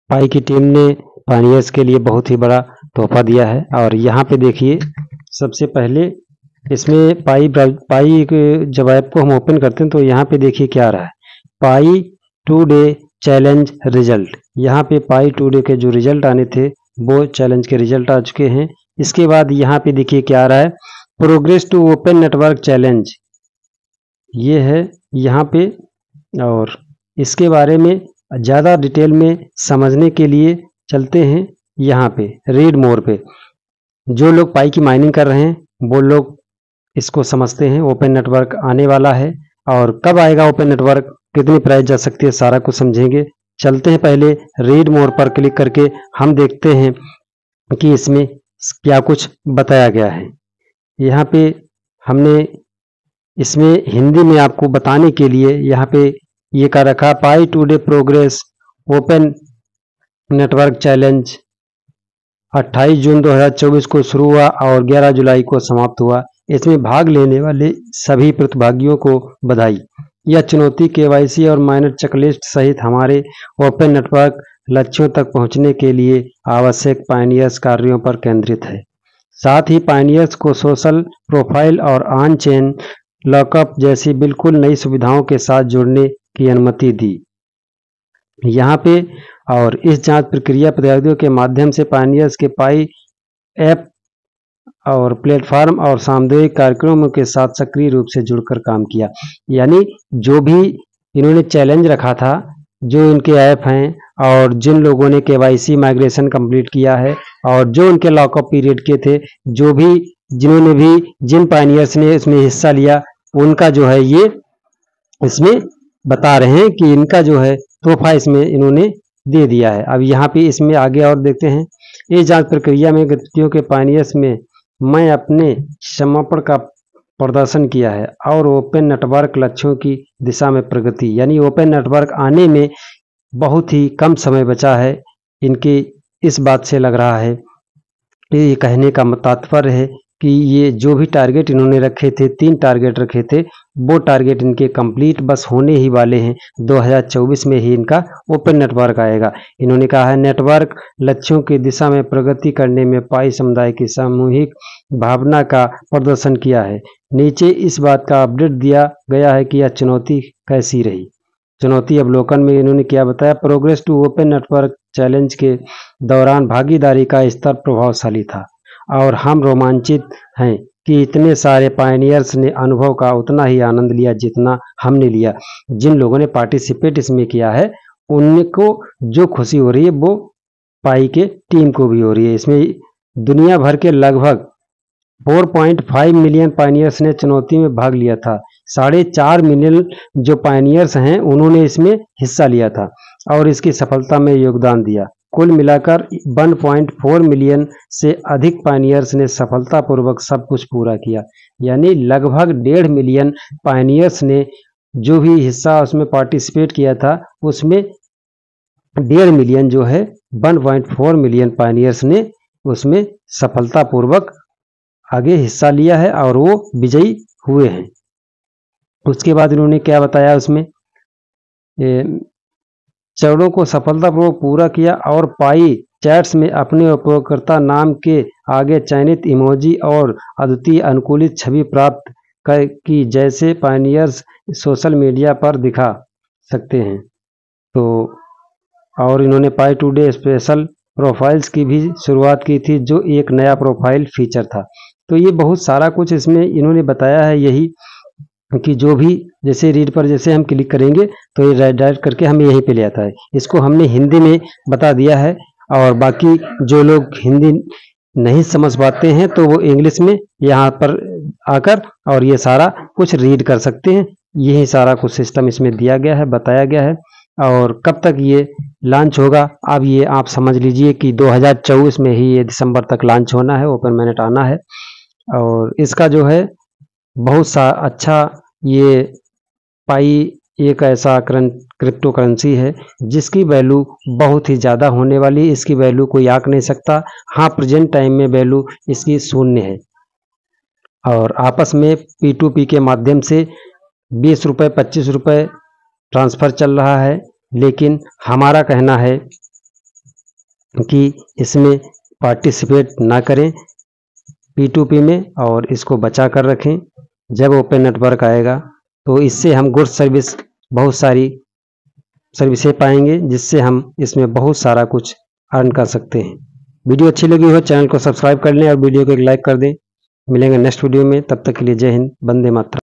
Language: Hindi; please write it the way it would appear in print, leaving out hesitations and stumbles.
पाई की टीम ने पायनियर्स के लिए बहुत ही बड़ा तोहफा दिया है। और यहाँ पे देखिए सबसे पहले इसमें पाई जब ऐप को हम ओपन करते हैं तो यहाँ पे देखिए क्या आ रहा है, पाई 2 डे चैलेंज रिजल्ट। यहाँ पे पाई 2 डे के जो रिजल्ट आने थे वो चैलेंज के रिजल्ट आ चुके हैं। इसके बाद यहाँ पे देखिए क्या आ रहा है, progress to open network challenge, ये है यहाँ पे। और इसके बारे में ज़्यादा डिटेल में समझने के लिए चलते हैं यहाँ पे रीड मोर पे। जो लोग पाई की माइनिंग कर रहे हैं वो लोग इसको समझते हैं। ओपन नेटवर्क आने वाला है और कब आएगा ओपन नेटवर्क, कितनी प्राइस जा सकती है, सारा कुछ समझेंगे। चलते हैं पहले रीड मोर पर क्लिक करके हम देखते हैं कि इसमें क्या कुछ बताया गया है। यहाँ पे हमने इसमें हिंदी में आपको बताने के लिए यहाँ पे ये कर रखा, Pi 2 day progress open network challenge 28 जून 2024 को शुरू हुआ और 11 जुलाई को समाप्त हुआ। इसमें भाग लेने वाले सभी प्रतिभागियों को बधाई। यह चुनौती केवाईसी और माइनर चेकलिस्ट सहित हमारे ओपन नेटवर्क लक्ष्यों तक पहुंचने के लिए आवश्यक पायनियर्स कार्यों पर केंद्रित है। साथ ही पायनियर्स को सोशल प्रोफाइल और ऑन चेन लॉकअप जैसी बिल्कुल नई सुविधाओं के साथ जुड़ने की अनुमति दी यहाँ पे। और इस जांच प्रक्रिया प्रतिभागियों के माध्यम से पायनियर्स के पाई ऐप और प्लेटफॉर्म और सामुदायिक कार्यक्रमों के साथ सक्रिय रूप से जुड़कर काम किया। यानी जो भी इन्होंने चैलेंज रखा था, जो इनके ऐप हैं और जिन लोगों ने केवाईसी माइग्रेशन कंप्लीट किया है और जो उनके लॉकअप पीरियड के थे, जो भी जिन्होंने भी जिन पायनियर्स ने इसमें हिस्सा लिया, उनका जो है ये इसमें बता रहे हैं कि इनका जो है तोहफा इसमें इन्होंने दे दिया है। अब यहाँ पे इसमें आगे और देखते हैं, इस जांच प्रक्रिया में गतिविधियों के पायनियर्स में मैं अपने समर्पण का प्रदर्शन किया है और ओपन नेटवर्क लक्ष्यों की दिशा में प्रगति, यानी ओपन नेटवर्क आने में बहुत ही कम समय बचा है। इनके इस बात से लग रहा है, ये कहने का तात्पर्य है कि ये जो भी टारगेट इन्होंने रखे थे, 3 टारगेट रखे थे, वो टारगेट इनके कंप्लीट बस होने ही वाले हैं। 2024 में ही इनका ओपन नेटवर्क आएगा। इन्होंने कहा है नेटवर्क लक्ष्यों की दिशा में प्रगति करने में पाई समुदाय की सामूहिक भावना का प्रदर्शन किया है। नीचे इस बात का अपडेट दिया गया है कि यह चुनौती कैसी रही। चुनौती अवलोकन में इन्होंने क्या बताया, progress to open network challenge के दौरान भागीदारी का स्तर प्रभावशाली था और हम रोमांचित हैं कि इतने सारे पायनियर्स ने अनुभव का उतना ही आनंद लिया जितना हमने लिया। जिन लोगों ने पार्टिसिपेट इसमें किया है उनको जो खुशी हो रही है वो पाई के टीम को भी हो रही है। इसमें दुनिया भर के लगभग 4.5 मिलियन पायनियर्स ने चुनौती में भाग लिया था। 4.5 मिलियन जो पायनियर्स हैं उन्होंने इसमें हिस्सा लिया था और इसकी सफलता में योगदान दिया। कुल मिलाकर 1.4 मिलियन से अधिक पायनियर्स ने सफलतापूर्वक सब कुछ पूरा किया। यानी लगभग 1.5 मिलियन पायनियर्स ने जो भी हिस्सा उसमें पार्टिसिपेट किया था, उसमें 1.5 मिलियन जो है 1.4 मिलियन पायनियर्स ने उसमें सफलतापूर्वक आगे हिस्सा लिया है और वो विजयी हुए हैं। उसके बाद इन्होंने क्या बताया, उसमें चरणों को सफलतापूर्वक पूरा किया और पाई चैट्स में अपने उपयोगकर्ता नाम के आगे चयनित इमोजी और अद्वितीय अनुकूलित छवि प्राप्त की जैसे पायनियर्स सोशल मीडिया पर दिखा सकते हैं। तो और इन्होंने पाई 2 डे स्पेशल प्रोफाइल्स की भी शुरुआत की थी, जो एक नया प्रोफाइल फीचर था। तो ये बहुत सारा कुछ इसमें इन्होंने बताया है, यही कि जो भी जैसे रीड पर जैसे हम क्लिक करेंगे तो ये डायरेक्ट करके हमें यहीं पे ले आता है। इसको हमने हिंदी में बता दिया है और बाकी जो लोग हिंदी नहीं समझ पाते हैं तो वो इंग्लिश में यहाँ पर आकर और ये सारा कुछ रीड कर सकते हैं। यही सारा कुछ सिस्टम इसमें दिया गया है, बताया गया है। और कब तक ये लॉन्च होगा, अब ये आप समझ लीजिए कि 2024 में ही ये दिसंबर तक लॉन्च होना है, ओपन मैनेट आना है। और इसका जो है बहुत सा अच्छा, ये पाई एक ऐसा क्रिप्टो करेंसी है जिसकी वैल्यू बहुत ही ज़्यादा होने वाली है। इसकी वैल्यू कोई आंक नहीं सकता। हाँ, प्रेजेंट टाइम में वैल्यू इसकी 0 है और आपस में P2P के माध्यम से 20 रुपये 25 रुपये ट्रांसफ़र चल रहा है। लेकिन हमारा कहना है कि इसमें पार्टिसिपेट ना करें P2P में, और इसको बचा कर रखें। जब ओपन नेटवर्क आएगा तो इससे हम गुड्स सर्विस बहुत सारी सर्विसें पाएंगे, जिससे हम इसमें बहुत सारा कुछ अर्न कर सकते हैं। वीडियो अच्छी लगी हो चैनल को सब्सक्राइब कर लें और वीडियो को एक लाइक कर दें। मिलेंगे नेक्स्ट वीडियो में, तब तक के लिए जय हिंद, वंदे मातरम।